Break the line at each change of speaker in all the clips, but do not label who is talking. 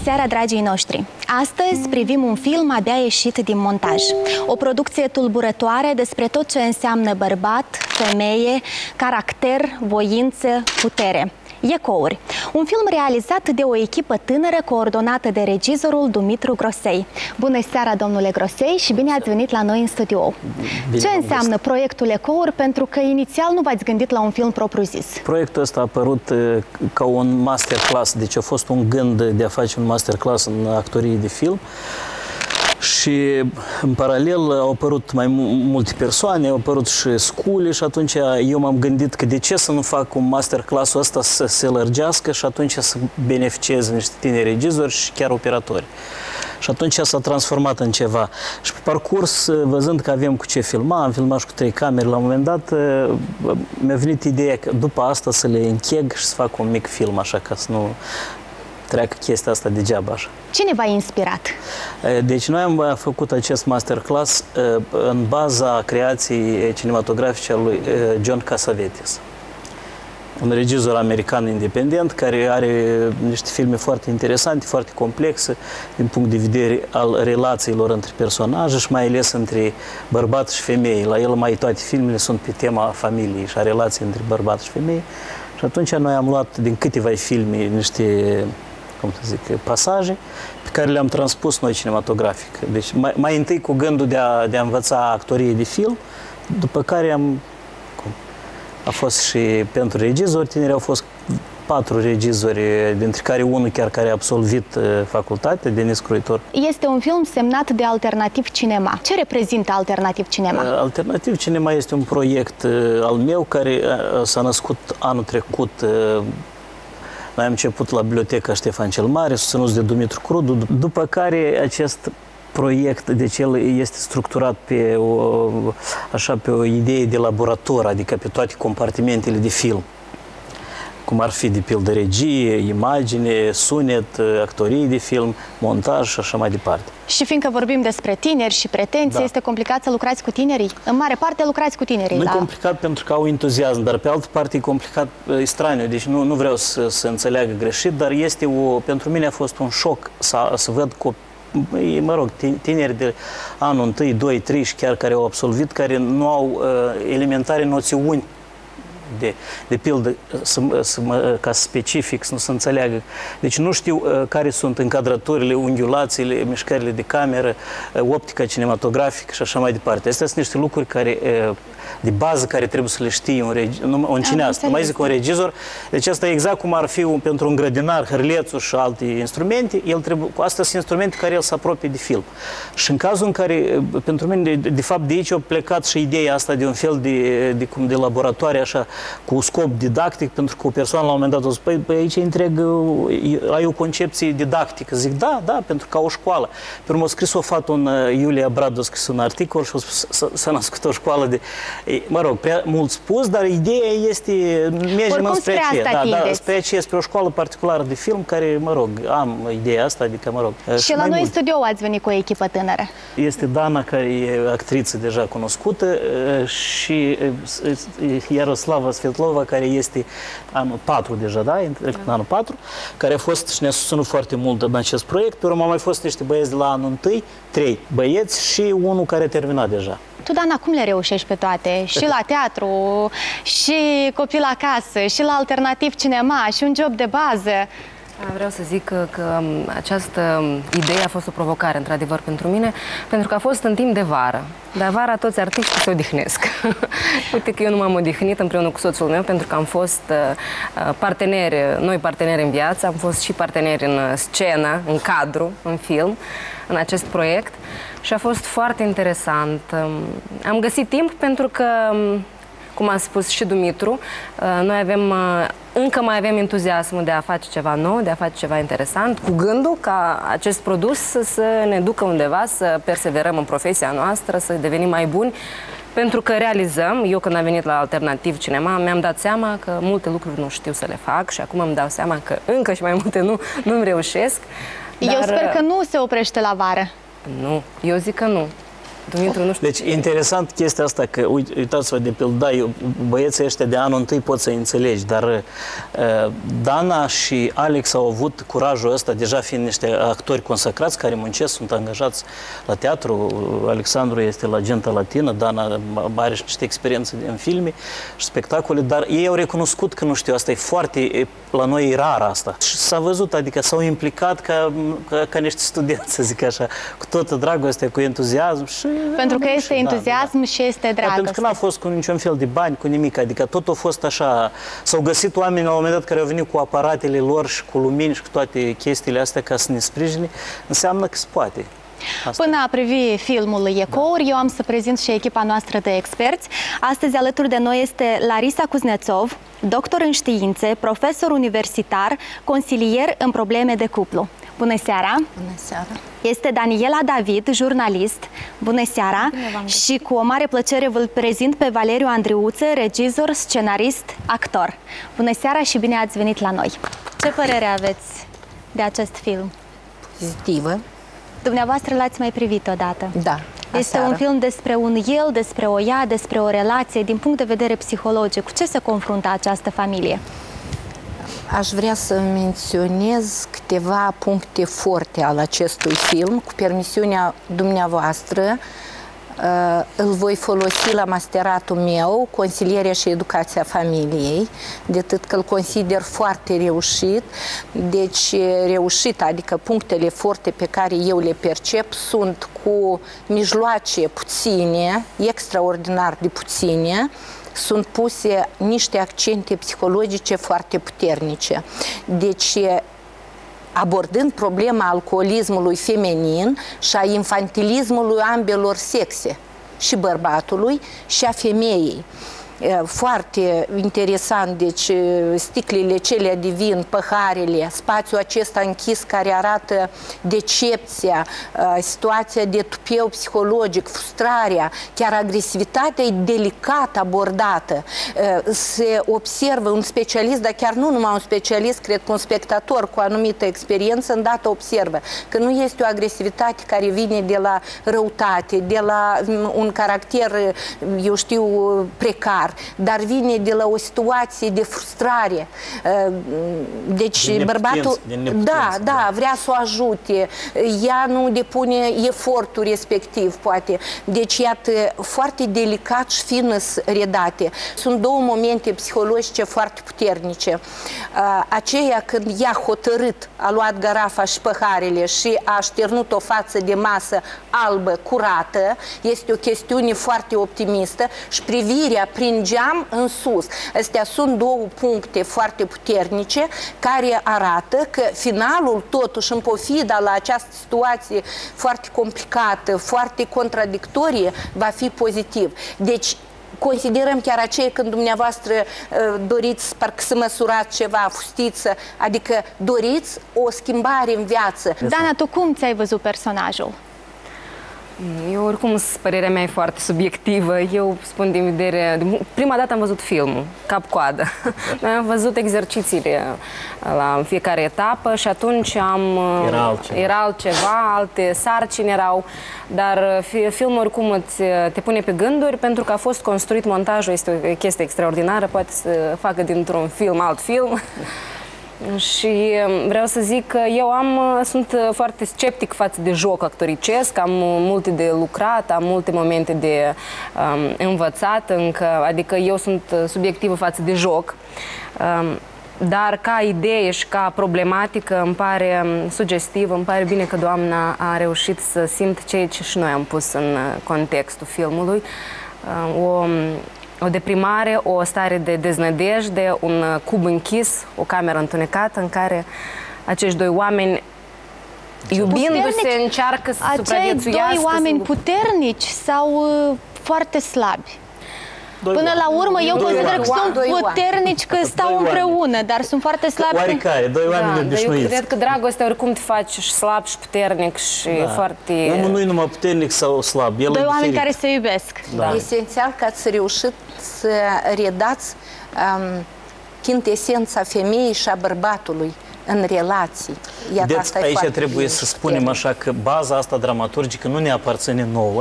seara, dragii noștri! Astăzi privim un film abia ieșit din montaj. O producție tulburătoare despre tot ce înseamnă bărbat, femeie, caracter, voință, putere. Ecouri. Un film realizat de o echipă tânără coordonată de regizorul Dumitru Grosei. Bună seara, domnule Grosei, și bine ați venit la noi în studio. Ce înseamnă proiectul Ecouri? Pentru că inițial nu v-ați gândit la un film propriu-zis.
Proiectul ăsta a apărut ca un masterclass, deci a fost un gând de a face un masterclass în actorie de film. Și în paralel au apărut mai multe persoane, au apărut și scule și atunci eu m-am gândit că de ce să nu fac un masterclass-ul ăsta să se lărgească și atunci să beneficieze niște tineri regizori și chiar operatori. Și atunci s-a transformat în ceva. Și pe parcurs, văzând că avem cu ce filma, am filmat și cu 3 camere, la un moment dat mi-a venit ideea că după asta să le încheg și să fac un mic film, așa, ca să nu treacă chestia asta degeaba așa.
Cine v-a inspirat?
Deci noi am făcut acest masterclass în baza creației cinematografice a lui John Cassavetes. Un regizor american independent care are niște filme foarte interesante, foarte complexe din punct de vedere al relațiilor între personaje și mai ales între bărbat și femei. La el mai toate filmele sunt pe tema familiei și a relației între bărbat și femei. Și atunci noi am luat din câteva filme niște, cum să zic, pasaje pe care le-am transpus noi cinematografic. Deci mai întâi cu gândul de a învăța actorie de film, după care a fost și pentru regizori tineri, au fost 4 regizori, dintre care unul chiar care a absolvit facultatea, Denis Cruitor.
Este un film semnat de Alternativ Cinema. Ce reprezintă Alternativ Cinema?
Alternativ Cinema este un proiect al meu care s-a născut anul trecut. Noi am început la Biblioteca Ștefan cel Mare, susținut de Dumitru Crudu, după care acest proiect, deci el este structurat pe o idee de laborator, adică pe toate compartimentele de film, cum ar fi de pildă regie, imagine, sunet, actorie de film, montaj și așa mai departe.
Și fiindcă vorbim despre tineri și pretenții, este complicat să lucrați cu tinerii? În mare parte lucrați cu tinerii.
Nu e complicat pentru că au entuziasm, dar pe altă parte e complicat, e straniu, deci nu vreau să înțeleagă greșit, dar pentru mine a fost un șoc să văd copii, mă rog, tineri de anul 1, 2, 3 și chiar care au absolvit, care nu au elementare noțiuni de pildă, ca specific, să nu se înțeleagă. Deci nu știu care sunt încadraturile, unghiulațiile, mișcările de cameră, optica cinematografică și așa mai departe. Astea sunt niște lucruri de bază care trebuie să le știe un cineast, nu mai zic un regizor. Deci asta e exact cum ar fi pentru un grădinar, hârlețul și alte instrumente. Astea sunt instrumente care el se apropie de film. Și în cazul în care, pentru mine, de fapt, de aici a plecat și ideea asta de un fel de laboratoare, așa, cu scop didactic, pentru că o persoană la un moment dat a zis, păi aici ai o concepție didactică. Zic, da, pentru că o școală. Pe urmă a scris o fată, Iulia Brad a scris un articol și s-a născut o școală de... Mă rog, prea mult spus, dar ideea este, mergem spre aceea. Spre aceea, spre o școală particulară de film, care, mă rog, am ideea asta, adică, mă rog...
Și la noi în studio ați venit cu o echipă tânără.
Este Dana, care e actriță deja cunoscută, și Iaroslava Svetlova, care este anul 4 deja, da? Anul 4, care a fost și ne-a susținut foarte mult în acest proiect. Pe urmă au mai fost niște băieți de la anul 1, 3 băieți și unul care a terminat deja.
Tu, Dana, cum le reușești pe toate? Și la teatru, și copil acasă, și la Alternativ Cinema, și un job de bază.
Vreau să zic că această idee a fost o provocare, într-adevăr, pentru mine, pentru că a fost în timp de vară. Dar vara toți artiștii se odihnesc. Uite că eu nu m-am odihnit împreună cu soțul meu, pentru că am fost noi parteneri în viață, am fost și parteneri în scenă, în cadru, în film, în acest proiect. Și a fost foarte interesant. Am găsit timp pentru că, cum a spus și Dumitru, noi încă mai avem entuziasmul de a face ceva nou, de a face ceva interesant, cu gândul ca acest produs să ne ducă undeva, să perseverăm în profesia noastră, să devenim mai buni, pentru că realizăm, eu când am venit la Alternativ Cinema, mi-am dat seama că multe lucruri nu știu să le fac și acum îmi dau seama că încă și mai multe nu-mi reușesc.
Eu sper că nu se oprește la vară.
Nu, eu zic că nu. Dumitru, nu știu.
Deci, interesant chestia asta, că, uitați-vă, de pildă, da, băieții ăștia de anul întâi pot să înțelegi, dar Dana și Alex au avut curajul ăsta, deja fiind niște actori consacrați care muncesc, sunt angajați la teatru. Alexandru este la Genta Latină, Dana are și niște experiențe în filme și spectacole, dar ei au recunoscut că, nu știu, asta e foarte, la noi e rar asta. Și s-a văzut, adică s-au implicat ca niște studenți, să zic așa, cu toată dragostea, cu entuziasm. Și,
pentru că este entuziasm și este dragoste.
Pentru că n-a fost cu niciun fel de bani, cu nimic, adică tot a fost așa. S-au găsit oameni la un moment dat care au venit cu aparatele lor și cu lumini și cu toate chestiile astea ca să ne sprijine, înseamnă că se poate. Asta.
Până a privi filmul Ecouri, eu am să prezint și echipa noastră de experți. Astăzi alături de noi este Larisa Kuznetsov, doctor în științe, profesor universitar, consilier în probleme de cuplu. Bună seara!
Bună seara!
Este Daniela David, jurnalist. Bună seara! Și cu o mare plăcere vă prezint pe Valeriu Andriuță, regizor, scenarist, actor. Bună seara și bine ați venit la noi! Ce părere aveți de acest film?
Pozitivă.
Dumneavoastră l-ați mai privit odată.
Da.
Este un film despre un el, despre o ea, despre o relație. Din punct de vedere psihologic, cu ce se confruntă această familie?
Aș vrea să menționez câteva puncte forte al acestui film. Cu permisiunea dumneavoastră, îl voi folosi la masteratul meu, Consilierea și Educația Familiei, de atât că îl consider foarte reușit. Deci reușit, adică punctele forte pe care eu le percep sunt cu mijloace puține, extraordinar de puține, sunt puse niște accente psihologice foarte puternice. Deci, abordând problema alcoolismului feminin și a infantilismului ambelor sexe, și bărbatului și a femeii. Foarte interesant, deci sticlele cele de vin, păharele, spațiul acesta închis care arată decepția, situația de tupeu psihologic, frustrarea, chiar agresivitatea e delicat abordată. Se observă un specialist, dar chiar nu numai un specialist, cred că un spectator cu anumită experiență îndată observă că nu este o agresivitate care vine de la răutate, de la un caracter, eu știu, precar, dar vine de la o situație de frustrare. Deci bărbatul, da, vrea să o ajute, ea nu depune efortul respectiv, poate. Deci, iată, foarte delicat și finas redate. Sunt două momente psihologice foarte puternice. Aceea când ea hotărât, a luat garafa și păharele și a șternut o față de masă albă, curată, este o chestiune foarte optimistă și privirea prin geam în sus. Astea sunt două puncte foarte puternice care arată că finalul, totuși, în pofida la această situație foarte complicată, foarte contradictorie, va fi pozitiv. Deci, considerăm chiar aceea când dumneavoastră doriți parcă să măsurați ceva, fustiță, adică doriți o schimbare în viață.
Dana, tu cum ți-ai văzut personajul?
Eu, oricum, părerea mea e foarte subiectivă. Eu spun din vedere... Prima dată am văzut filmul, cap-coadă. Am văzut exercițiile la fiecare etapă și atunci era altceva, alte sarcini erau. Dar filmul, oricum, te pune pe gânduri pentru că a fost construit montajul. Este o chestie extraordinară. Poate să facă dintr-un film alt film. Și vreau să zic că eu sunt foarte sceptic față de joc actoricesc, am multe de lucrat, am multe momente de învățat încă, adică eu sunt subiectivă față de joc, dar ca idee și ca problematică îmi pare sugestiv, îmi pare bine că doamna a reușit să simt ceea ce și noi am pus în contextul filmului, o deprimare, o stare de deznădejde, un cub închis, o cameră întunecată în care acești doi oameni, iubindu-se, încearcă să supraviețuiască.
Acei doi oameni puternici sau foarte slabi? Până la urmă, eu consider că sunt puternici că stau împreună, dar sunt foarte slabi.
Oarecare, doi oameni obișnuiți.
Eu cred că dragostea oricum te faci și slab și puternic și foarte...
Omul nu e numai puternic sau slab, el
doi oameni care se iubesc.
Esențial că ați reușit să redați chintesența femeii și a bărbatului în relații.
Aici trebuie să spunem așa că baza asta dramaturgică nu ne aparține nouă,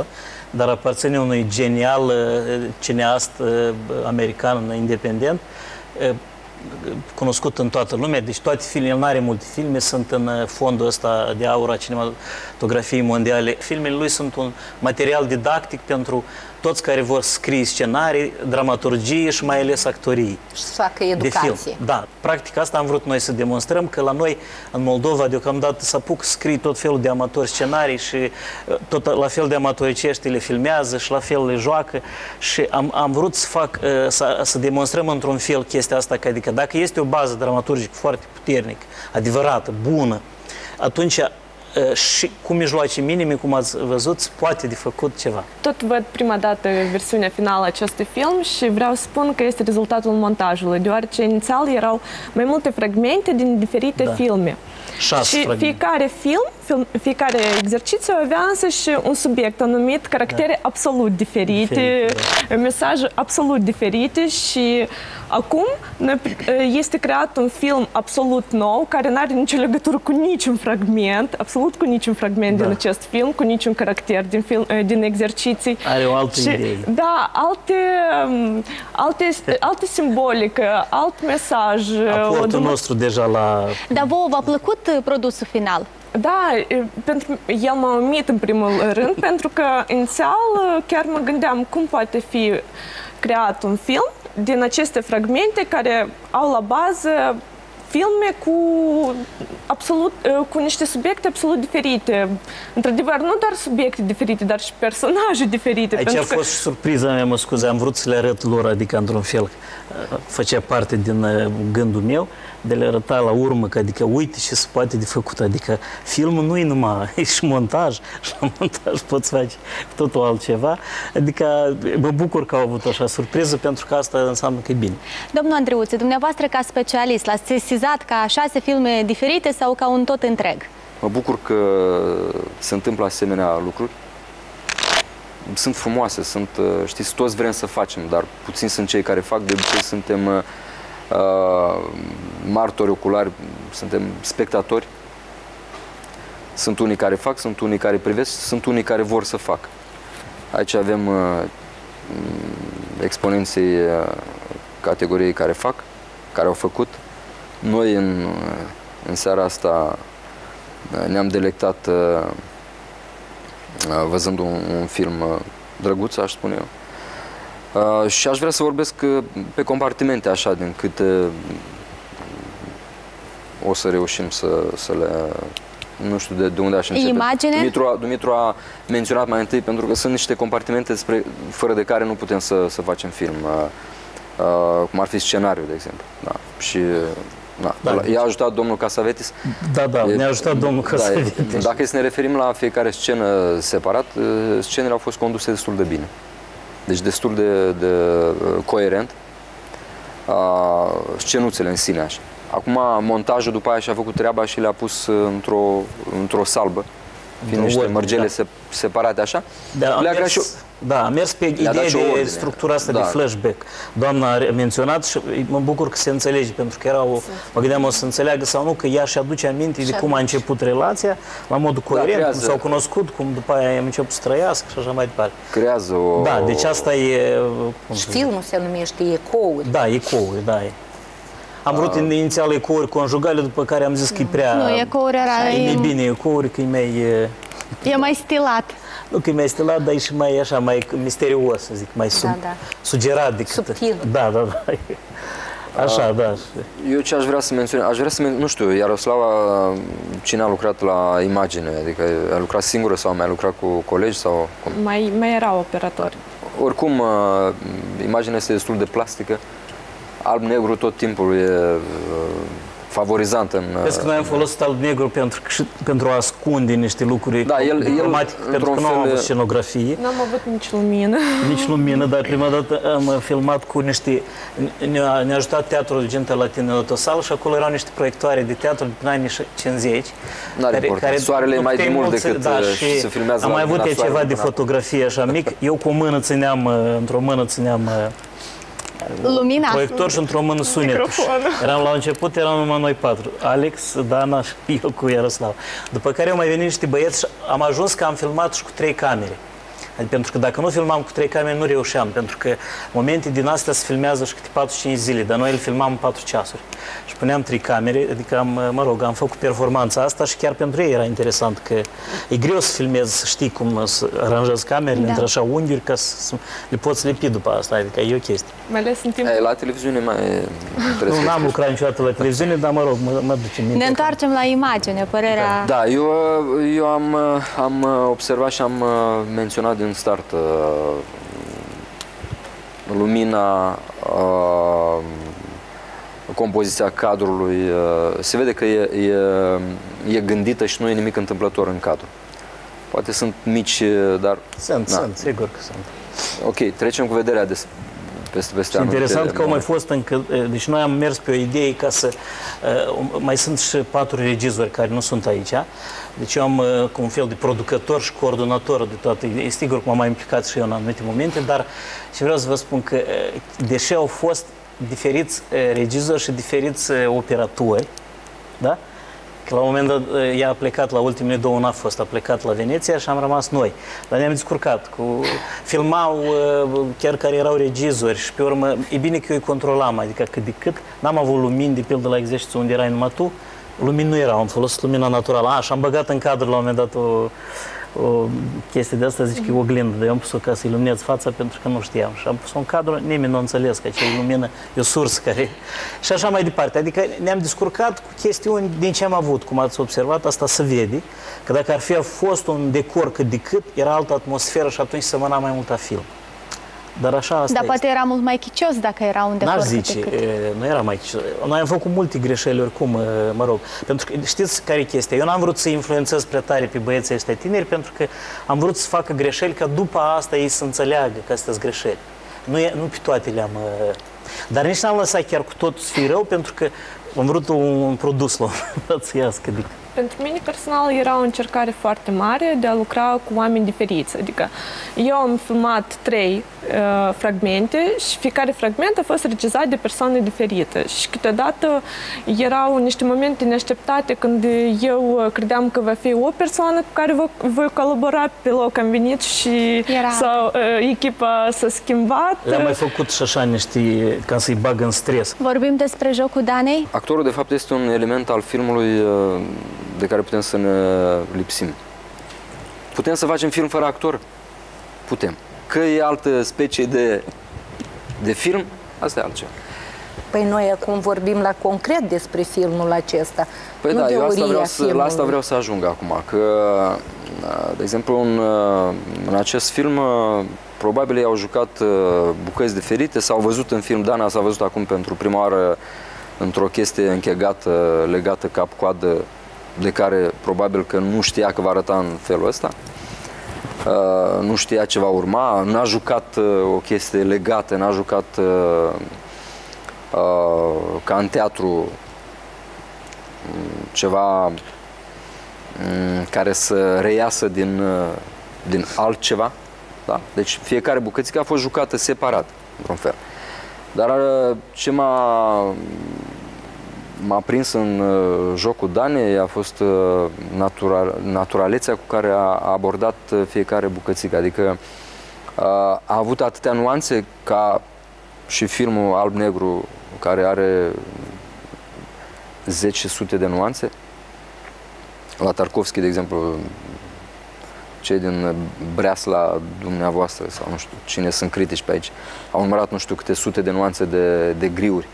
dar aparține unui genial cineast american independent, cunoscut în toată lumea, deci toate filmele, el n-are multe filme, sunt în fondul ăsta de aur a cinematografiei mondiale. Filmele lui sunt un material didactic pentru toți care vor scrie scenarii, dramaturgie și mai ales actorii.
Și să facă educație.
Da, practic asta am vrut noi să demonstrăm, că la noi, în Moldova, deocamdată se apucă să scrie tot felul de amatori scenarii și tot la fel de amatoricești le filmează și la fel le joacă și am vrut să fac, să demonstrăm într-un fel chestia asta, că adică dacă este o bază dramaturgică foarte puternică, adevărată, bună, atunci și cu mijloace minime, cum ați văzut, poate de făcut ceva.
Tot văd prima dată versiunea finală a acestui film și vreau să spun că este rezultatul montajului, deoarece inițial erau mai multe fragmente din diferite filme.
6
și
fragmente.
fiecare exercițiu avea însă și un subiect anumit, caractere absolut diferite, mesaje absolut diferite și acum este creat un film absolut nou, care nu are nicio legătură cu niciun fragment, absolut cu niciun fragment din acest film, cu niciun caracter din exerciții.
Are o altă idee.
Da, alte simbolică, alt mesaj.
Aportul nostru deja la...
Dar vouă v-a plăcut produsul final?
Da, pentru el m-a uimit în primul rând, pentru că inițial chiar mă gândeam cum poate fi creat un film din aceste fragmente care au la bază filme cu niște subiecte absolut diferite. Într-adevăr, nu doar subiecte diferite, dar și personaje diferite.
Aici a fost și surpriza mea, mă scuze, am vrut să le arăt lor, adică într-un fel făcea parte din gândul meu, de le arăta la urmă, că adică uite ce se poate de făcut, adică filmul nu e numai, e și montaj, și la montaj poți face totul altceva, adică mă bucur că au avut așa surpriză, pentru că asta înseamnă că e bine.
Domnul Andreuțe, dumneavoastră ca specialist, l-ați sesizat ca 6 filme diferite sau ca un tot întreg?
Mă bucur că se întâmplă asemenea lucruri. Sunt frumoase, știți, toți vrem să facem, dar puțini sunt cei care fac, de obicei suntem martori oculari, suntem spectatori. Sunt unii care fac, sunt unii care privesc, sunt unii care vor să facă. Aici avem exponenții categoriei care fac, care au făcut. Noi în seara asta ne-am delectat văzând un film drăguț, aș spune eu. Și aș vrea să vorbesc pe compartimente, așa, din câte o să reușim să le... Nu știu de unde aș începe.
Imagine?
Dumitru a menționat mai întâi, pentru că sunt niște compartimente fără de care nu putem să facem film. Cum ar fi scenariul, de exemplu. Da. Și i-a ajutat domnul Casavetis.
Da, ne-a ajutat domnul Casavetis.
Dacă să ne referim la fiecare scenă separat, scenele au fost conduse destul de bine. Deci destul de coerent. Scenuțele în sine, așa. Acum, montajul după aia și-a făcut treaba și le-a pus într-o salbă, fiind niște mărgele separate, așa.
A mers pe ideea de structura asta de flashback. Doamna a menționat și mă bucur că se înțelege, pentru că mă gândeam o să înțeleagă sau nu, că ea și aduce aminte de cum a început relația, la modul coerent, cum s-au cunoscut, cum după aia am început să trăiască și așa mai departe.
Creează o...
Da, deci asta e...
Și filmul se numește Ecouri.
Da, Ecouri, da. Am vrut inițial ecouri conjugale, după care am zis că e prea...
Nu, ecouri era...
E bine ecouri, că e mai...
E mai stilat.
Nu că e mai stilat, dar e și mai așa, mai misterios, să zic, mai sugerat decât...
Subtil.
Da. Așa, da.
Eu ce aș vrea să menționez? Nu știu, Iaroslava, cine a lucrat la imagine? Adică a lucrat singură sau mai a lucrat cu colegi sau...
Mai erau operatori.
Oricum, imaginea este destul de plastică. Alb-negru tot timpul e favorizant în...
Vezi că noi am folosit alb-negru pentru a ascunde niște lucruri dramatice, pentru că nu am avut scenografie.
Nu am avut nici lumină.
Nici lumină, dar prima dată am filmat cu niște... Ne-a ajutat Teatrul Argentă Latin la Tosal și acolo erau niște proiectoare de teatru din anii 50.
N-are important. Soarele e mai de mult decât se filmează.
Am mai avut ceva de fotografie așa mic. Eu cu o mână țineam, într-o mână țineam
lumina.
Proiector și într-o mână sunet. Eram la început, eram numai noi 4. Alex, Dana și eu cu Iaroslav. După care au mai venit niște băieți și am ajuns că am filmat și cu 3 camere. Adică, pentru că dacă nu filmam cu 3 camere, nu reușeam, pentru că momente din astea se filmează și câte 4-5 zile, dar noi îl filmam în 4 ceasuri. Și puneam 3 camere, adică am făcut performanța asta și chiar pentru ei era interesant, că e greu să filmezi, să știi cum să aranjezi camerele între așa unghiuri, ca să le poți lipi după asta, adică e o chestie.
Mai ales în timp...
La televiziune mai
Nu, n-am lucrat niciodată la televiziune, dar mă rog, mă duce minte.
Ne întoarcem la imagine, părerea...
Da, eu am observat și am menționat din start lumina, compoziția cadrului, se vede că e gândită și nu e nimic întâmplător în cadru. Poate sunt mici, dar...
Sunt, sigur că sunt.
Ok, trecem cu vederea peste anul.
Interesant că au mai fost încă... Deci noi am mers pe o idee ca să... Mai sunt și 4 regizori care nu sunt aici. Deci eu am cu un fel de producător și coordonator de toate. E sigur că m-am mai implicat și eu în anumite momente, dar și vreau să vă spun că deși au fost diferiți regizori și diferiți operatori, da? Că la un moment dat ea a plecat, la ultimele 2 n-a fost, a plecat la Veneția și am rămas noi. Dar ne-am descurcat. Filmau chiar care erau regizori și pe urmă, e bine că eu îi controlam, adică cât de cât. N-am avut lumini, de pildă la exercițiu unde erai numai tu, lumini nu erau, am folosit lumina naturală. Și am băgat în cadru la un moment dat o chestie de asta, zice că e oglindă, dar eu am pus-o ca să iluminez fața pentru că nu știam. Și am pus-o în cadru, nimeni nu a înțeles că acea lumină e o sursă care... Și așa mai departe. Adică ne-am descurcat cu chestiuni din ce am avut, cum ați observat, asta se vede, că dacă ar fi fost un decor cât de cât, era altă atmosferă și atunci semăna mai mult a film. Dar așa asta
Dar poate era mult mai chicios dacă era un decor.
N-aș zice, nu era mai chicios. Noi am făcut multe greșeli oricum, mă rog. Pentru că știți care e chestia? Eu n-am vrut să influențez prea tare pe băieții ăștia tineri, pentru că am vrut să facă greșeli ca după asta ei să înțeleagă că astea sunt greșeli. Nu pe toate le-am... Dar nici n-am lăsat chiar cu totul să fie rău, pentru că am vrut un produs să iască.
Pentru mine personal era o încercare foarte mare de a lucra cu oameni diferiți. Adică eu am filmat 3 fragmente și fiecare fragment a fost regizat de persoane diferite. Și câteodată erau niște momente neașteptate când eu credeam că va fi o persoană cu care voi colabora, pe loc am venit și echipa s-a schimbat.
Le-am mai făcut și așa niște, ca să-i bag în stres.
Vorbim despre Jocul Danei?
Actorul, de fapt, este un element al filmului de care putem să ne lipsim. Putem să facem film fără actor? Putem. Că e altă specie de film, asta e altceva.
Păi noi acum vorbim la concret despre filmul acesta.
Păi
nu
da, eu la asta
filmului.
vreau să ajung acum. Că, de exemplu, în acest film, probabil ei au jucat bucăți diferite, s-au văzut în film, Dana s-a văzut acum pentru prima oară într-o chestie închegată, legată cap-coadă, de care probabil că nu știa că va arăta în felul ăsta. Nu știa ce va urma, n-a jucat o chestie legată, n-a jucat ca în teatru ceva care să reiasă din altceva. Da? Deci fiecare bucățică a fost jucată separat, într-un fel. Dar ce m-a prins în Jocul Danei a fost naturalețea cu care a abordat fiecare bucățică. Adică a avut atâtea nuanțe ca și filmul Alb-Negru, care are 10 sute de nuanțe. La Tarkovski, de exemplu, cei din Breasla dumneavoastră, sau nu știu cine sunt critici pe aici, au numărat nu știu câte sute de nuanțe de griuri.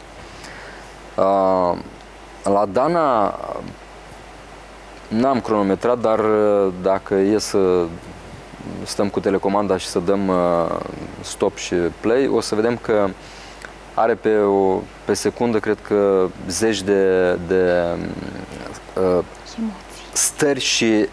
La Dana n-am cronometrat, dar dacă e să stăm cu telecomanda și să dăm stop și play, o să vedem că are pe secundă, cred că, zeci de stări și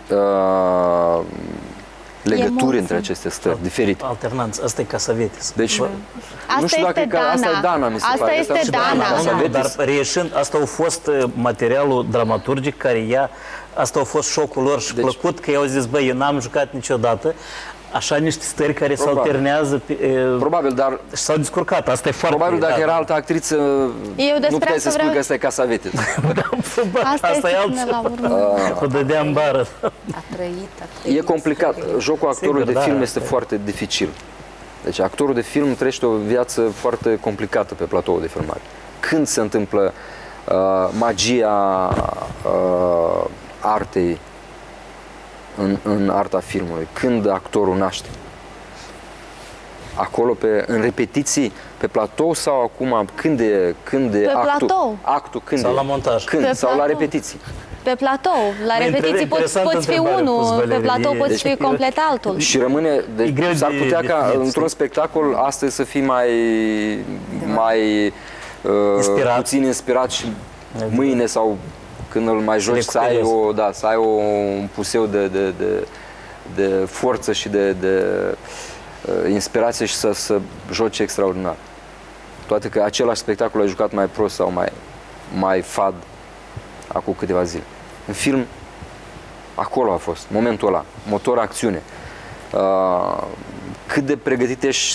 legături între aceste stări diferite.
Alternanță, asta e Cassavetes.
Deci, nu știu dacă asta e Dana, mi se pare.
Asta este Dana.
Dar reieșind, asta a fost materialul dramaturgic care asta a fost șocul lor și plăcut că i-au zis, băi, eu n-am jucat niciodată. așa niște stări care se alternează.
Probabil, dar...
Și s-au descurcat, asta e foarte...
Probabil dacă era altă actriță, nu puteai să spui că ăsta e Cassavetes.
Asta e alt... O dădea în bară.
E complicat. Jocul actorului de film este foarte dificil. Deci actorul de film trăiește o viață foarte complicată pe platoul de filmare. Când se întâmplă magia artei în arta filmului, când actorul naște? Acolo, în repetiții, pe platou sau acum, când e actul când
sau
e?
la montaj?
Când?
Pe
sau
platou.
la repetiții?
Pe platou. La repetiții poți fi unul, pe platou poți fi complet altul.
Și rămâne, s-ar putea ca într-un spectacol astăzi să fii mai puțin inspirat și mâine sau când îl mai joci să ai un puseu de forță și de inspirație și să joci extraordinar. Toate că același spectacol ai jucat mai prost sau mai fad acum câteva zile. În film, acolo a fost, momentul ăla, motor, acțiune. Cât de pregătit ești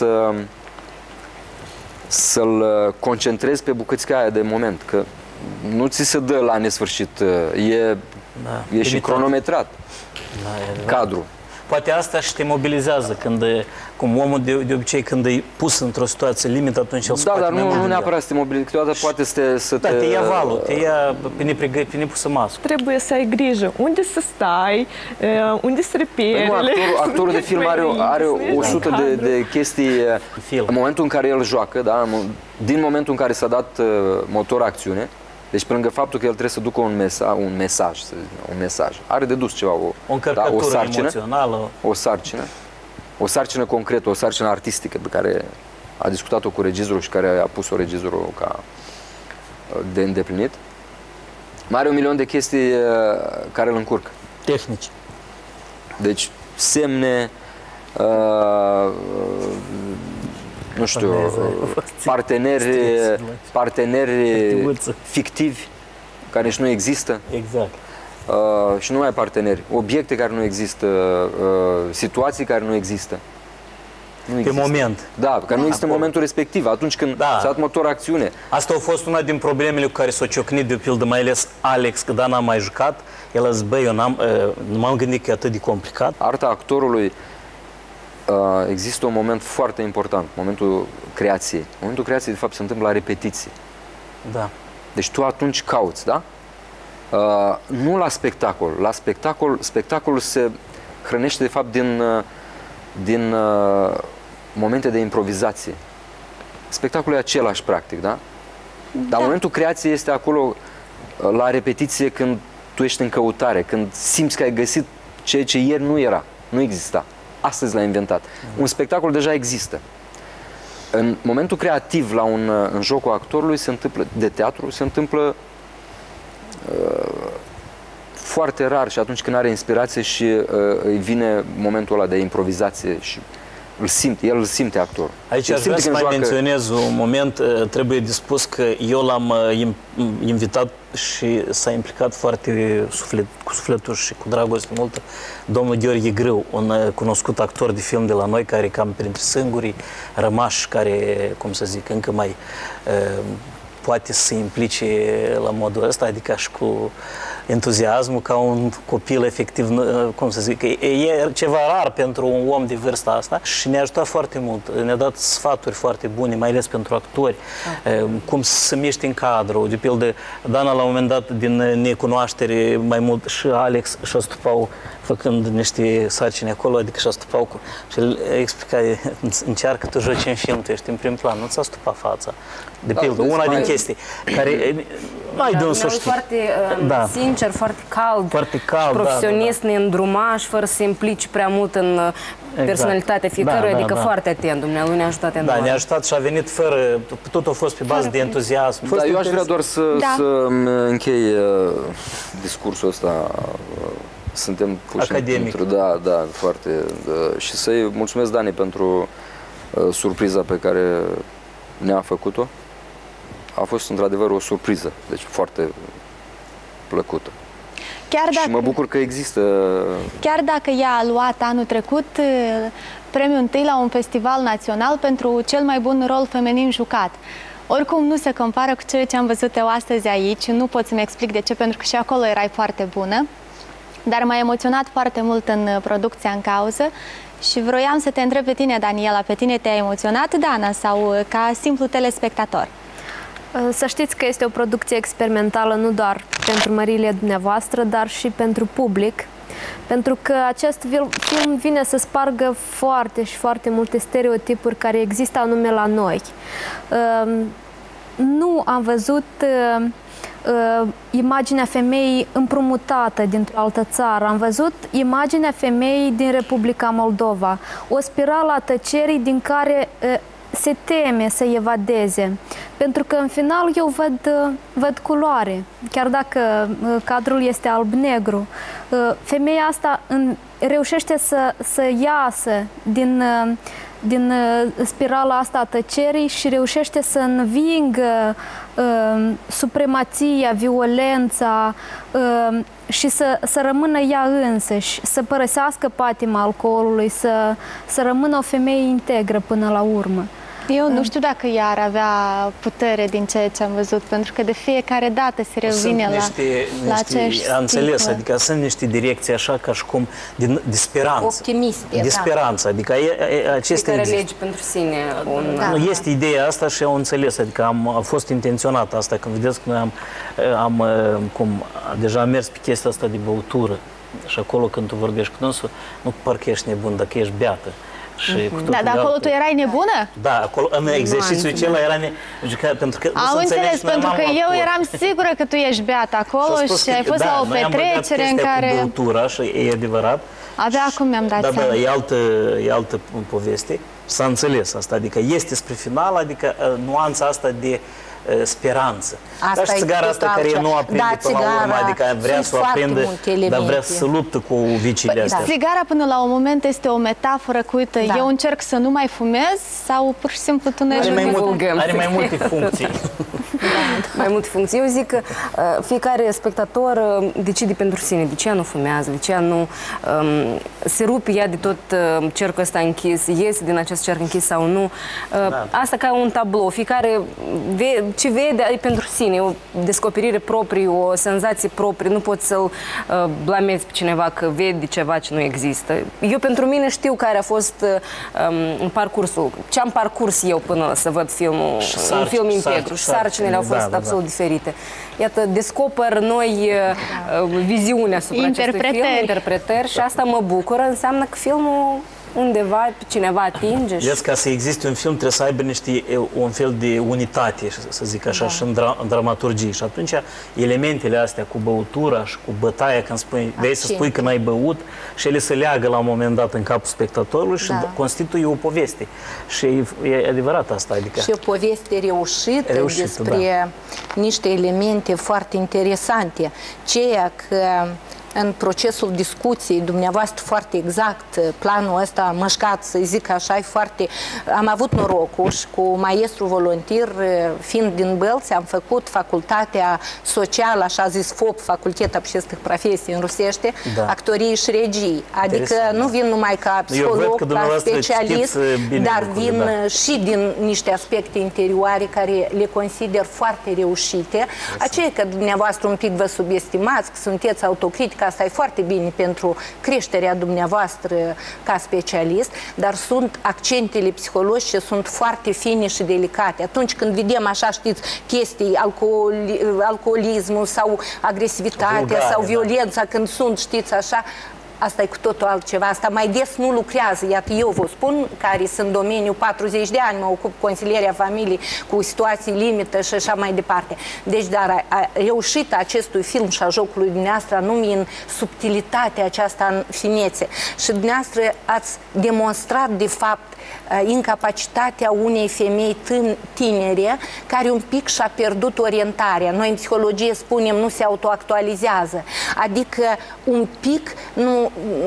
să-l concentrezi pe bucățica aia de moment, că nu ți se dă la nesfârșit, e și cronometrat cadrul.
Poate asta și te mobilizează când, cum omul de obicei când e pus într-o situație limită, atunci el
da, dar nu neapărat să te mobilizezi, câteodată poate să te...
Da, te ia valul, te ia pe nepusă masă.
Trebuie să ai grijă unde să stai, unde să reperi.
Actorul de film are 100 de chestii în momentul în care el joacă, da? Din momentul în care s-a dat motor acțiune. Deci, pe lângă faptul că el trebuie să ducă un mesaj, are de dus ceva,
o încărcătură
emoțională, o sarcină concretă, o sarcină artistică pe care a discutat-o cu regizorul și care a pus-o regizorul ca de îndeplinit. Mai are 1 milion de chestii care îl încurcă.
Tehnici.
Deci, semne, nu știu, parteneri fictivi care nici nu există.
Exact.
Și nu mai parteneri, obiecte care nu există, situații care nu există.
Pe moment.
Da, că nu există în momentul respectiv, atunci când s-a dat motor acțiune.
Asta a fost una din problemele cu care s-a ciocnit, de pildă, mai ales Alex, că n-am mai jucat. El a zis, băi, eu nu m-am gândit că e atât de complicat.
Arta actorului există un moment foarte important, momentul creației. Momentul creației, de fapt, se întâmplă la repetiție.
Da.
Deci tu atunci cauți, da? Nu la spectacol. La spectacolul se hrănește, de fapt, din momente de improvizație. Spectacolul e același, practic, da? Dar momentul creației este acolo, la repetiție, când tu ești în căutare, când simți că ai găsit ceea ce ieri nu era, nu exista. Astăzi l-ai inventat. Un spectacol deja există. În momentul creativ, în jocul actorului, de teatru, se întâmplă foarte rar și atunci când are inspirație și îi vine momentul ăla de improvizație și el îl simte actorul.
Aici aș vrea să mai menționez un moment, trebuie dispus că eu l-am invitat și s-a implicat foarte cu sufletul și cu dragoste multă domnul Gheorghe Grâu, un cunoscut actor de film de la noi, care cam printre singurii rămași, care, cum să zic, încă mai poate să se implice la modul ăsta, adică și cu entuziasmul ca un copil efectiv, cum să zic, e ceva rar pentru un om de vârsta asta și ne-a ajutat foarte mult. Ne-a dat sfaturi foarte bune, mai ales pentru actori, cum să se miște în cadru. De pildă, Dana, la un moment dat, din necunoaștere, mai mult și Alex și-a stupau făcând niște sarcini acolo, adică și-a stupau cu... Și el explica, încearcă, tu joci în film, tu ești în prim plan, nu ți-a stupat fața. De pildă, una din chestii care nu ai de un să știi.
Foarte sincer, foarte cald, profesionist, neîndrumaș, fără să se implici prea mult în personalitatea fiecăruia, adică foarte atent. Dumnealui ne-a ajutat enorm.
Da, ne-a ajutat și a venit fără, tot a fost pe bază de entuziasm.
Da, eu aș vrea doar să închei discursul ăsta. Suntem puși
academic.
Da, foarte. Și să-i mulțumesc, Dani, pentru surpriza pe care ne-a făcut-o. A fost într-adevăr o surpriză, deci foarte plăcută. Și mă bucur că există...
Chiar dacă ea a luat anul trecut premiul întâi la un festival național pentru cel mai bun rol feminin jucat. Oricum nu se compară cu ceea ce am văzut eu astăzi aici, nu pot să-mi explic de ce, pentru că și acolo erai foarte bună, dar m-a emoționat foarte mult în producția în cauză și vroiam să te întreb pe tine, Daniela, pe tine te-a emoționat, Dana, sau ca simplu telespectator?
Să știți că este o producție experimentală nu doar pentru măriile dumneavoastră, dar și pentru public, pentru că acest film vine să spargă foarte și foarte multe stereotipuri care există anume la noi. Nu am văzut imaginea femeii împrumutată dintr-o altă țară. Am văzut imaginea femeii din Republica Moldova, o spirală a tăcerii din care se teme să evadeze. Pentru că în final eu văd culoare, chiar dacă cadrul este alb-negru. Femeia asta reușește să iasă din spirala asta a tăcerii și reușește să învingă supremația, violența și să rămână ea însăși, să părăsească patima alcoolului, să rămână o femeie integră până la urmă.
Eu nu știu dacă ea ar avea putere din ceea ce am văzut, pentru că de fiecare dată se revine la acești
am înțeles, adică sunt niște direcții așa ca și cum de speranță.
Optimiste,
de speranță, adică aceste
care legi pentru sine.
Nu, este ideea asta și am înțeles, adică a fost intenționat asta, când vedeți că noi deja am mers pe chestia asta de băutură și acolo când tu vorbești cu dânsul, nu parcă ești nebun, dacă ești beată.
Dar acolo tu erai nebună?
Da, acolo în exercițiul acela era pentru că
am înțeles, pentru că eu eram sigură că tu ești beat acolo și ai fost la o petrecere în care...
Cu băutura și e adevărat.
Abia acum mi-am dat seama.
Da, e altă poveste. S-a înțeles asta, adică este spre final, adică nuanța asta de speranță. Dar și țigara asta care nu aprinde până la urmă, adică vrea să o aprinde, dar vrea să luptă cu viciile astea.
Țigara până la un moment este o metaforă cu, uite, eu încerc să nu mai fumez sau pur și simplu tu ne
are mai multe funcții.
Mai multe funcții. Eu zic că fiecare spectator decide pentru sine de ce ea nu fumează, de ce ea nu se rupe ea de tot cercul ăsta închis, iese din acest cerc închis sau nu. Asta ca un tablou. Fiecare ce vede e pentru sine, o descoperire proprie, o senzație proprie. Nu poți să-l blamezi pe cineva că vede ceva ce nu există. Eu pentru mine știu care a fost parcursul, ce am parcurs eu până să văd filmul, un film integru. Și sarcinile au fost absolut diferite. Iată, descoper noi viziunea asupra acestui film, interpretări și asta mă bucură. Înseamnă că filmul undeva cineva atinge.
Vedeți, ca să existe un film trebuie să aibă un fel de unitate, să zic așa, și în dramaturgie. Și atunci elementele astea cu băutura și cu bătaia, când vrei să spui că n-ai băut, și ele se leagă la un moment dat în capul spectatorului și constituie o poveste. Și e adevărat asta. Adică
și o poveste reușită despre niște elemente foarte interesante. Ceea că în procesul discuției dumneavoastră foarte exact, planul ăsta mășcat, să zic așa, e foarte... Am avut norocul și cu maestru voluntar, fiind din Bălți, am făcut facultatea socială, așa zis FOP, Facultatea общественных профессий în rusește, actorii și regii. Adică nu vin numai ca psiholog, ca specialist, dar vin și din niște aspecte interioare care le consider foarte reușite. Aceea că dumneavoastră un pic vă subestimați, că sunteți autocritică, asta e foarte bine pentru creșterea dumneavoastră ca specialist, dar sunt accentele psihologice, sunt foarte fine și delicate. Atunci când vedem așa, știți, chestii, alcoolismul sau agresivitatea sau violența, când sunt, știți, așa, asta e cu totul altceva. Asta mai des nu lucrează. Iată, eu vă spun, care sunt în domeniul 40 de ani, mă ocup consilierea familiei cu situații limită și așa mai departe. Deci, dar reușita acestui film și a jocului dumneavoastră anume în subtilitatea aceasta, în finețe. Și dumneavoastră ați demonstrat, de fapt, incapacitatea unei femei tinere care un pic și-a pierdut orientarea. Noi în psihologie spunem nu se autoactualizează. Adică un pic nu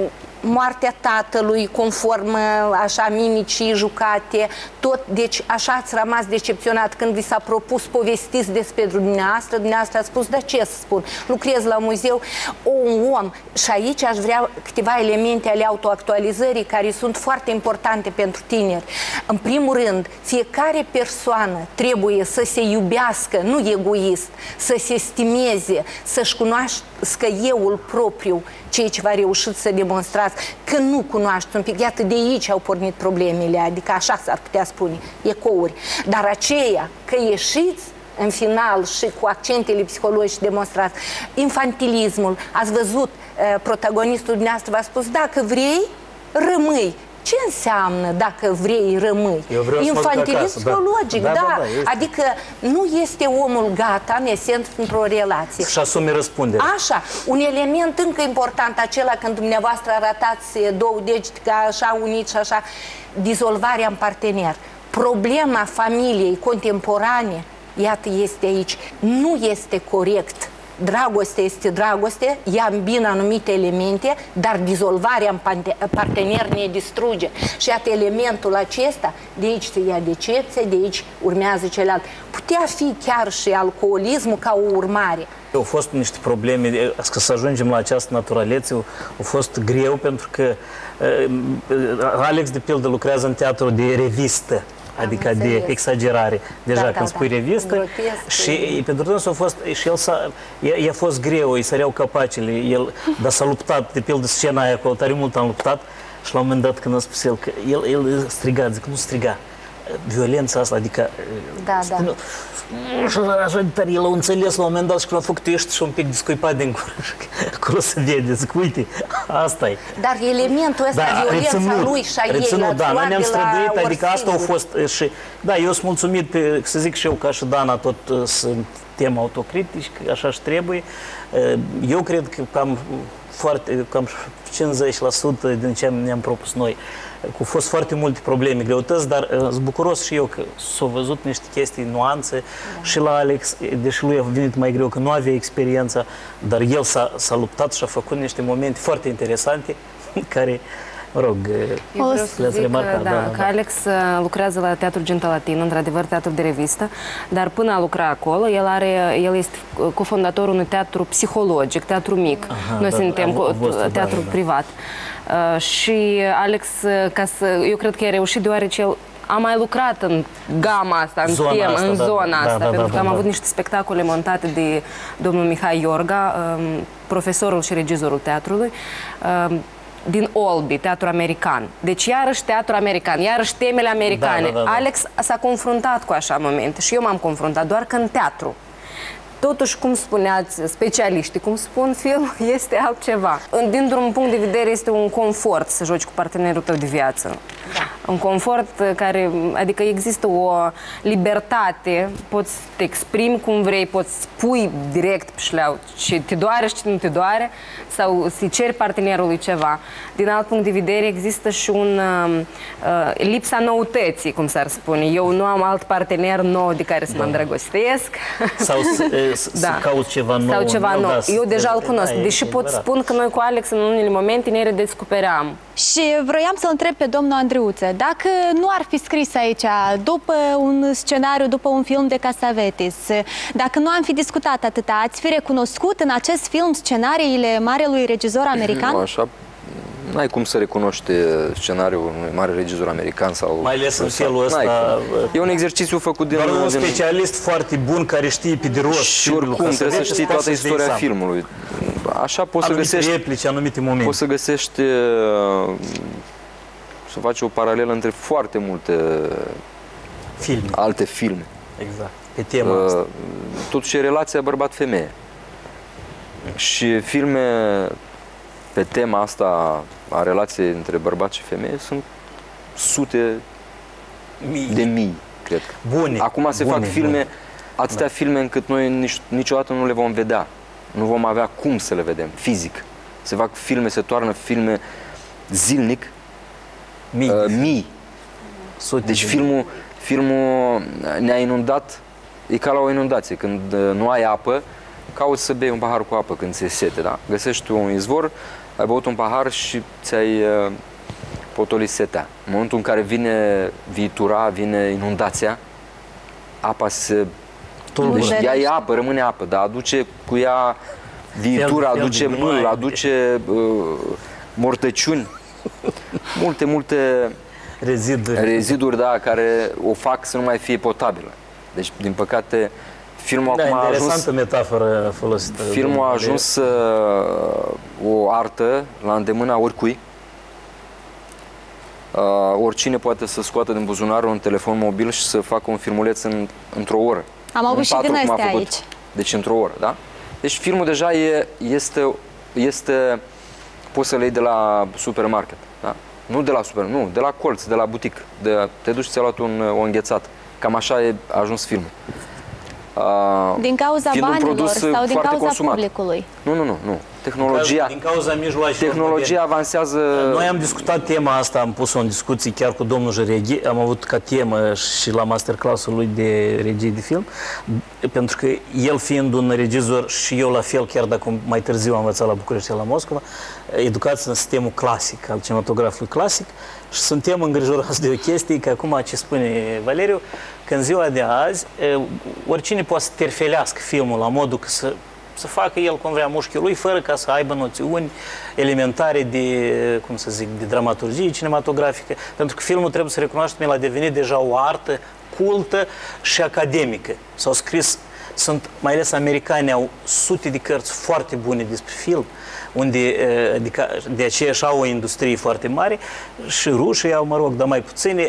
moartea tatălui, conform așa mimicii jucate, tot, deci așa ați rămas decepționat când vi s-a propus povestiți despre dumneavoastră, dumneavoastră a spus, da ce să spun, lucrez la muzeu, un om, și aici aș vrea câteva elemente ale autoactualizării care sunt foarte importante pentru tineri. În primul rând, fiecare persoană trebuie să se iubească, nu egoist, să se estimeze, să-și cunoască euul propriu, ceea ce v-a reușit să demonstrați, că nu cunoașteți un pic. Iată, de aici au pornit problemele, adică așa s-ar putea spune, ecouri. Dar aceea că ieșiți în final și cu accentele psihologice demonstrați, infantilismul, ați văzut, protagonistul dumneavoastră v-a spus, dacă vrei, rămâi. Ce înseamnă dacă vrei, rămâi? Infantilism psihologic, da. Adică nu este omul gata, în esență, într-o relație.
Și asume răspunderea.
Așa. Un element încă important, acela când dumneavoastră arătați două degete ca așa uniți și așa, dizolvarea în partener. Problema familiei contemporane, iată, este aici. Nu este corect. Dragoste este dragoste, ea îmbină anumite elemente, dar dizolvarea în partener ne distruge. Și iată elementul acesta, de aici se ia decepție, de aici urmează celălalt. Putea fi chiar și alcoolismul ca o urmare.
Au fost niște probleme, ca să ajungem la această naturalețe, a fost greu pentru că Alex, de pildă, lucrează în teatru de revistă. Adică de exagerare. Deja când spui revistă. Grotesc, și pentru dânsul a fost, și el a fost greu, îi săreau capacele, dar s-a luptat, de pildă scena aia acolo, tare mult am luptat și la un moment dat când a spus el că el striga, zic, nu striga, violența asta, adică spune, așa de tare, el a înțeles la un moment dat și când a făcut ești și un pic discuipat din gură și acolo se vede, zic, uite, asta e.
Dar elementul ăsta, violența lui și a ei,
da, noi ne-am străduit, adică asta a fost și, da, eu sunt mulțumit, să zic și eu, ca și Dana, tot suntem autocritici, că așa și trebuie. Eu cred că cam 50% din ce ne-am propus noi. Au fost foarte multe probleme, greutăți, dar sunt bucuros și eu că s-au văzut niște chestii, nuanțe și la Alex, deși lui a venit mai greu că nu avea experiența, dar el s-a luptat și a făcut niște momente foarte interesante care, mă rog, le-ați remarcat.
Că Alex lucrează la Teatrul Genta Latină, într-adevăr teatru de revistă, dar până a lucra acolo, el este cofondatorul unui teatru psihologic, teatru mic. Noi suntem teatru privat. Și Alex, eu cred că a reușit deoarece el a mai lucrat în gama asta, în zona asta, pentru că am avut niște spectacole montate de domnul Mihai Iorga, profesorul și regizorul teatrului, din Olby, teatru american. Deci iarăși teatru american, iarăși temele americane. Alex s-a confruntat cu așa momente și eu m-am confruntat, doar că în teatru. Totuși, cum spuneați, specialiștii, cum spun, film este altceva. Dintr-un punct de vedere, este un confort să joci cu partenerul tău de viață. Un confort care, adică există o libertate, poți să te exprimi cum vrei, poți spui direct pe șleau ce te doare și ce nu te doare, sau să-i ceri partenerului ceva. Din alt punct de vedere, există și lipsa noutății, cum s-ar spune. Eu nu am alt partener nou de care să mă îndrăgostesc.
Sau să cauți ceva nou.
Sau ceva nou. Eu deja îl cunosc. Deși pot spun că noi cu Alex în unele momente ne redescopeream.
Și vroiam să întreb pe domnul Andreuță, dacă nu ar fi scris aici, după un scenariu, după un film de Cassavetes, dacă nu am fi discutat atâta, ați fi recunoscut în acest film scenariile marelui regizor american?
Nu, așa, n-ai cum să recunoști scenariul unui mare regizor american sau...
Mai ales în felul ăsta...
E un exercițiu făcut de...
Doar un specialist foarte bun care știe pe de rost.
Și oricum trebuie să știi toată istoria filmului. Așa poți să găsești...
replici, anumite momente.
Poți să găsești... să faci o paralelă între foarte multe alte filme.
Exact. Pe tema asta.
Totuși e relația bărbat-femeie. Și filme pe tema asta a relației între bărbat și femeie sunt sute de mii, cred.
Bune.
Acum se fac filme, atâtea filme încât noi niciodată nu le vom vedea. Nu vom avea cum să le vedem, fizic. Se fac filme, se toarnă filme zilnic, mii. Deci filmul ne-a inundat, e ca la o inundație. Când nu ai apă, cauți să bei un pahar cu apă când ți-e sete, da? Găsești un izvor, ai băut un pahar și ți-ai potolit setea. În momentul în care vine viitura, vine inundația, apa se... Ea e apă, rămâne apă, dar aduce cu ea viitura, aduce mâl, aduce mortăciuni, multe reziduri, da, care o fac să nu mai fie potabilă. Deci, din păcate, filmul acum a ajuns...
metaforă folosită.
Filmul a ajuns o artă la îndemâna oricui. Oricine poate să scoată din buzunar un telefon mobil și să facă un filmuleț într-o oră.
Am avut și din astea aici.
Deci într-o oră, da? Deci filmul deja este poți să le iei de la supermarket, da? Nu de la supermarket, nu, de la colț, de la butic. Te duci și ți-ai luat o înghețat. Cam așa a ajuns filmul.
Din cauza banilor sau din cauza publicului?
Nu. Tehnologia avansează...
Noi am discutat tema asta, am pus-o în discuții chiar cu domnul Jăreghi, am avut ca temă și la masterclass-ul lui de regie de film, pentru că el fiind un regizor și eu la fel, chiar dacă mai târziu am învățat la București și la Moscova, educați în sistemul clasic, al cinematografului clasic, și suntem îngrijorați de o chestie, că acum ce spune Valeriu, că în ziua de azi oricine poate să terfelească filmul la modul că să facă el cum vrea mușchiul lui, fără ca să aibă noțiuni elementare de, cum să zic, de dramaturgie cinematografică, pentru că filmul, trebuie să recunoaștem, el a devenit deja o artă cultă și academică. S-au scris, mai ales americanii au sute de cărți foarte bune despre film, unde de aceea și au o industrie foarte mare, și rușii au, mă rog, dar mai puține.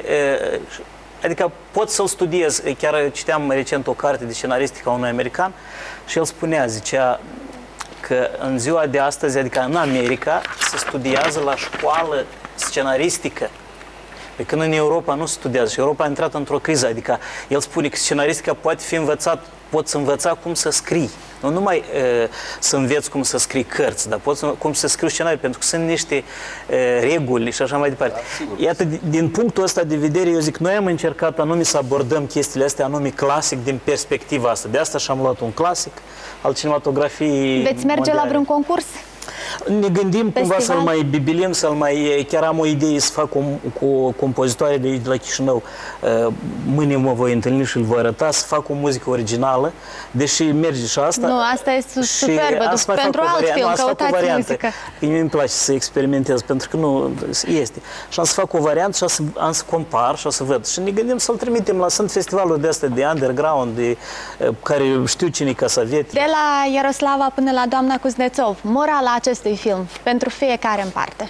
Adică pot să-l studiez. Chiar citeam recent o carte de scenaristică a unui american și el zicea că în ziua de astăzi, adică în America, se studiază la școală scenaristică. Pe când în Europa nu se studiază și Europa a intrat într-o criză. Adică el spune că scenaristica poate fi învățat, poți învăța cum să scrii. Nu numai să înveți cum să scrii cărți, dar cum să scriu scenarii, pentru că sunt niște reguli și așa mai departe. Da, iată, din punctul ăsta de vedere, eu zic, noi am încercat anume să abordăm chestiile astea anume clasic din perspectiva asta. De asta și-am luat un clasic al cinematografiei
Veți merge
mondiale.
La vreun concurs?
Ne gândim cumva să-l mai bibilim, să-l mai... Chiar am o idee să fac cu o compozitoare de aici de la Chișinău. Mâine mă voi întâlni și îl voi arăta, să fac o muzică originală, deși merge și asta.
Nu, asta e superbă. Pentru alt film, căutați muzică.
Mie îmi place să experimentez, pentru că nu este. Și am să fac o variantă și am să compar și o să văd. Și ne gândim să-l trimitem la... Sunt festivaluri de astea de underground, care știu cine e Casaveti.
De la Iaroslava până la doamna Kuznetsov, morala acestui film, pentru fiecare în parte?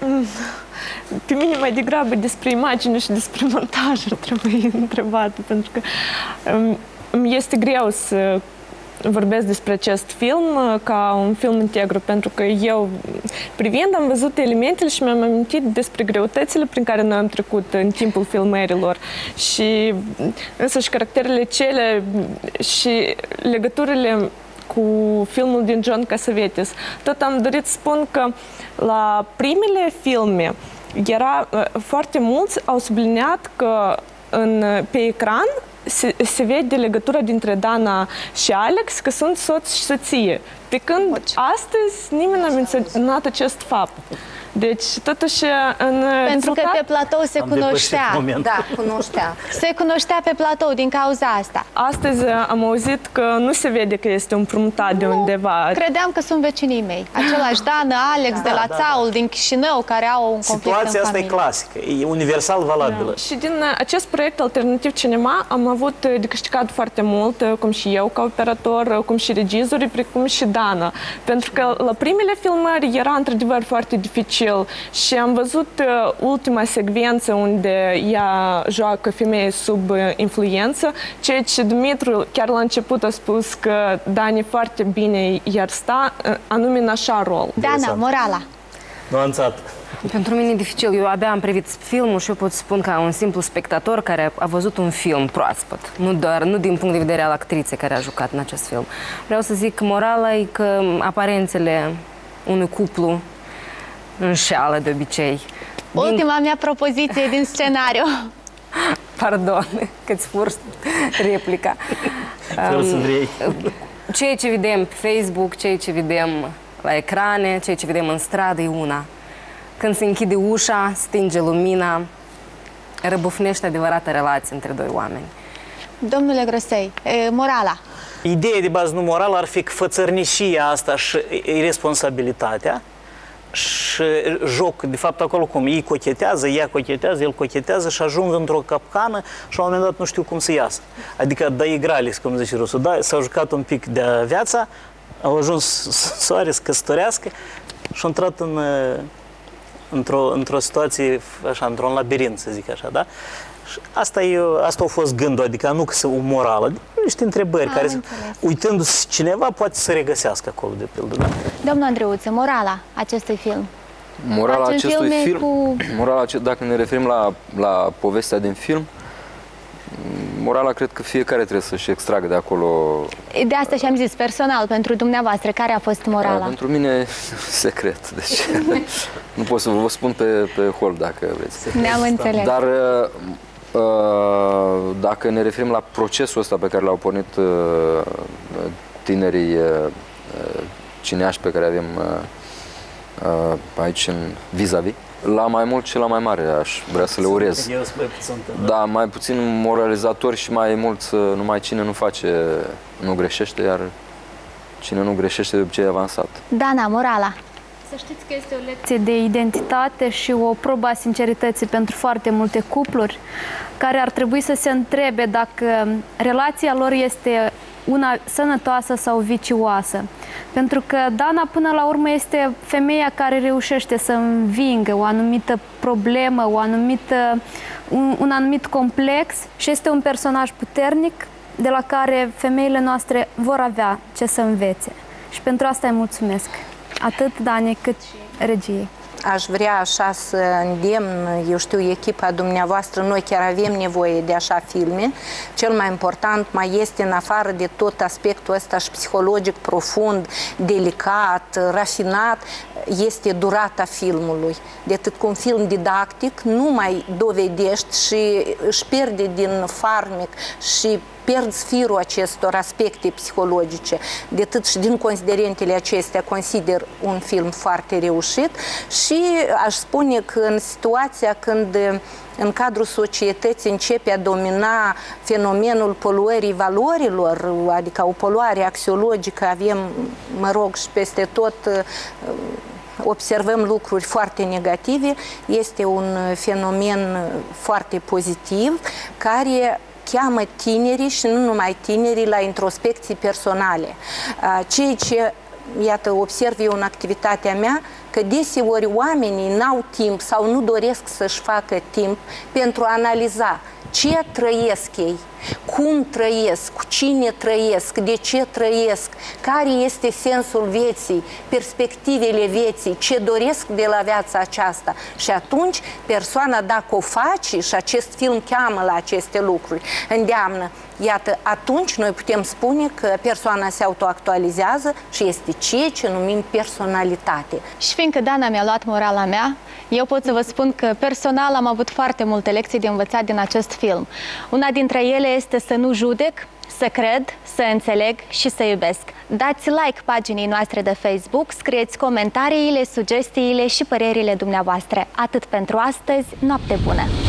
Pe mine mai degrabă despre imagine și despre montaj trebuie întrebat, pentru că îmi este greu să vorbesc despre acest film ca un film integru, pentru că eu, privind, am văzut elementele și mi-am amintit despre greutățile prin care noi am trecut în timpul filmărilor și însă și caracterele cele și legăturile cu filmul din John Cassavetes. Tot am dorit să spun că la primele filme foarte mulți au subliniat că pe ecran se vede legătura dintre Dana și Alex, că sunt soț și soție. Pe când astăzi nimeni n-a menționat acest fapt. Deci, totuși,
pentru că pe platou se cunoștea.
Da, cunoștea.
Se cunoștea pe platou din cauza asta.
Astăzi am auzit că nu se vede că este împrumutat de undeva.
Credeam că sunt vecinii mei. Același Dana, Alex de la Țaul, din Chișinău, care au un conflict în familie.
Situația asta e clasică, e universal valabilă.
Și din acest proiect Alternativ Cinema am avut de câștigat foarte mult, cum și eu ca operator, cum și regizorii, precum și Dana. Pentru că la primele filmări era într-adevăr foarte dificil și am văzut ultima secvență unde ea joacă femeie sub influență, ceea ce Dumitru chiar la început a spus că Dani foarte bine i-ar sta, anume în așa rol.
Dana, morala.
Nuanțat.
Pentru mine e dificil. Eu abia am privit filmul și eu pot spun ca un simplu spectator care a văzut un film proaspăt. Nu din punct de vedere al actriței care a jucat în acest film. Vreau să zic că morala e că aparențele unui cuplu înșeală de obicei.
Ultima mea propoziție din scenariu.
Pardon, că-ți furs replica.
Vreau să vrei.
Ceea ce vedem pe Facebook, ceea ce vedem la ecrane, ceea ce vedem în stradă e una. Când se închide ușa, stinge lumina, răbufnește adevărată relație între doi oameni.
Domnule Grosei, morala.
Ideea de bază nu morală ar fi că fățărnicia asta și irresponsabilitatea și joc, de fapt acolo cum ei cochetează, ea cochetează, el cochetează și ajung într-o capcană și la un moment dat nu știu cum să iasă. Adică da igralis, cum zice rusul, da, s-au jucat un pic de viața, au ajuns soare să căsătorească și au intrat într-o situație, așa, într-un labirint, să zic așa, da? Și asta a fost gândul, adică nu că să o morală, niște întrebări care, uitându-se cineva, poate să regăsească acolo, de pildă, da?
Domnul Andreuță, morala acestui film?
Morala acestui film, dacă ne referim la povestea din film, morala cred că fiecare trebuie să-și extragă de acolo.
De asta și-am zis, personal, pentru dumneavoastră, care a fost morala?
Pentru mine, secret, deci nu pot să vă spun pe hol dacă vreți.
Ne-am înțeles.
Dar dacă ne referim la procesul ăsta pe care l-au pornit tinerii cineași pe care avem aici vis-a-vis, la mai mult și la mai mare aș vrea să le urez. Da, mai puțin moralizatori și mai mult numai cine nu face, nu greșește, iar cine nu greșește de obicei avansat.
Dana, morala.
Să știți că este o lecție de identitate și o probă a sincerității pentru foarte multe cupluri care ar trebui să se întrebe dacă relația lor este una sănătoasă sau vicioasă. Pentru că Dana, până la urmă, este femeia care reușește să învingă o anumită problemă, un anumit complex și este un personaj puternic de la care femeile noastre vor avea ce să învețe. Și pentru asta îi mulțumesc, atât Danei cât și regiei.
Aș vrea așa să îndemn, eu știu, echipa dumneavoastră, noi chiar avem nevoie de așa filme. Cel mai important mai este, în afară de tot aspectul ăsta și psihologic profund, delicat, rafinat, este durata filmului. De atât cu un film didactic nu mai dovedești și își pierde din farmec și pierzi firul acestor aspecte psihologice. De atât și din considerentele acestea consider un film foarte reușit și aș spune că în situația când în cadrul societății începe a domina fenomenul poluării valorilor, adică o poluare axiologică, avem, mă rog, și peste tot observăm lucruri foarte negative, este un fenomen foarte pozitiv care cheamă tinerii și nu numai tinerii la introspecții personale. Ceea ce, iată, observ eu în activitatea mea, că deseori oamenii n-au timp sau nu doresc să-și facă timp pentru a analiza ce trăiesc ei, cum trăiesc, cu cine trăiesc, de ce trăiesc, care este sensul vieții, perspectivele vieții, ce doresc de la viața aceasta. Și atunci persoana, dacă o face, și acest film cheamă la aceste lucruri, îndeamnă, iată, atunci noi putem spune că persoana se autoactualizează și este ceea ce numim personalitate.
Și fiindcă Dana mi-a luat morala mea, eu pot să vă spun că personal am avut foarte multe lecții de învățat din acest film. Una dintre ele este să nu judec, să cred, să înțeleg și să iubesc. Dați like paginii noastre de Facebook, scrieți comentariile, sugestiile și părerile dumneavoastră. Atât pentru astăzi, noapte bună!